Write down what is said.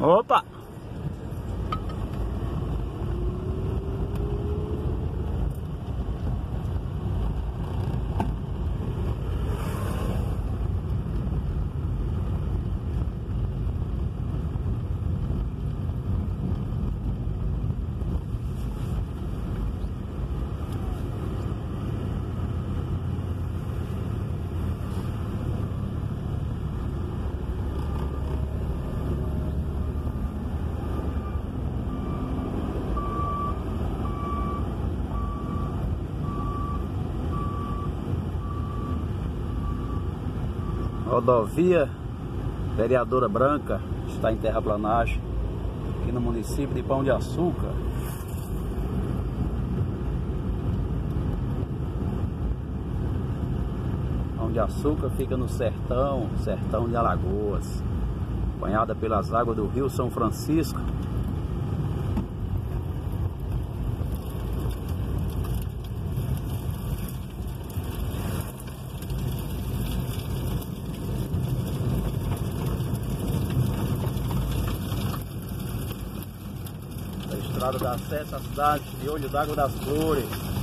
Opa! Rodovia Vereadora Branca está em terraplanagem aqui no município de Pão de Açúcar. Pão de Açúcar fica no sertão de Alagoas, banhada pelas águas do Rio São Francisco. A estrada dá acesso à cidade de Olho d'Água das Flores.